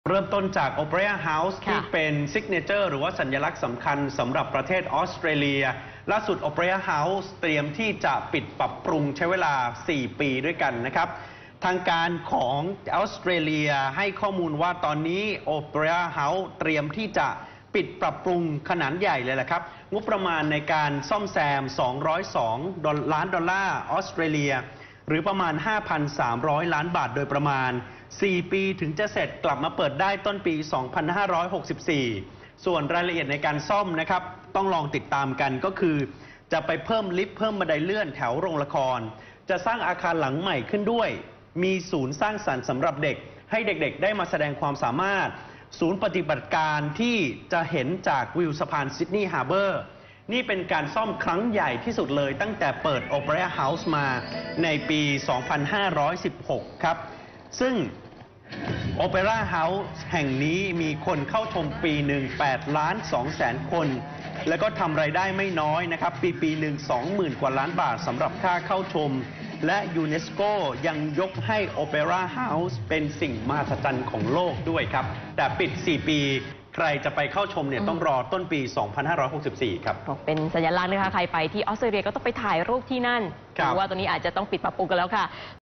เริ่มต้นจาก Opera House ที่เป็นซิกเนเจอร์หรือว่าสัญลักษณ์สำคัญสำหรับประเทศออสเตรเลียล่าสุด Opera House เตรียมที่จะปิดปรับปรุงใช้เวลา 4 ปีด้วยกันนะครับทางการของออสเตรเลียให้ข้อมูลว่าตอนนี้ Opera House เตรียมที่จะปิดปรับปรุงขนาดใหญ่เลยแหละครับงบประมาณในการซ่อมแซม202 ล้านดอลลาร์ออสเตรเลียหรือประมาณ 5,300 ล้านบาทโดยประมาณ4 ปีถึงจะเสร็จกลับมาเปิดได้ต้นปี 2564 ส่วนรายละเอียดในการซ่อมนะครับต้องลองติดตามกันก็คือจะไปเพิ่มลิฟต์เพิ่มบันไดเลื่อนแถวโรงละครจะสร้างอาคารหลังใหม่ขึ้นด้วยมีศูนย์สร้างสรรค์สำหรับเด็กให้เด็กๆได้มาแสดงความสามารถศูนย์ปฏิบัติการที่จะเห็นจากวิวสะพานซิดนีย์ฮาร์เบอร์นี่เป็นการซ่อมครั้งใหญ่ที่สุดเลยตั้งแต่เปิด Opera House มาในปี 2516 ครับซึ่ง Opera House แห่งนี้มีคนเข้าชมปีหนึ่ง8,200,000 คนแล้วก็ทำรายได้ไม่น้อยนะครับปีหนึ่ง 20,000 กว่าล้านบาทสำหรับค่าเข้าชมและยูเนสโกยังยกให้ Opera House เป็นสิ่งมหัศจรรย์ของโลกด้วยครับแต่ปิด 4 ปีใครจะไปเข้าชมเนี่ยต้องรอต้นปี 2564 ครับเป็นสัญลักษณ์นะคะใครไปที่ออสเตรเลียก็ต้องไปถ่ายรูปที่นั่นเพราะว่าตอนนี้อาจจะต้องปิดปรับปรุงกันแล้วค่ะ